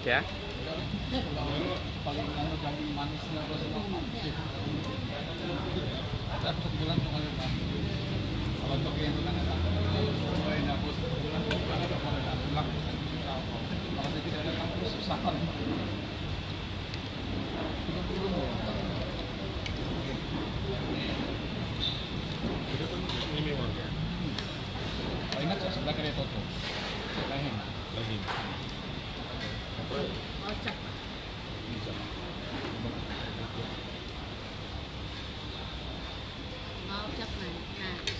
ya. Paling manisnya kalau semua saya satu bulan sekali kan. Kalau untuk yang itu kan mulai dapur sebulan ada mulai datang. Kalau saya tidak datang terus susah kan. Ingat saya sebelah kiri toto. Lahim. Ocak. Ocak nah.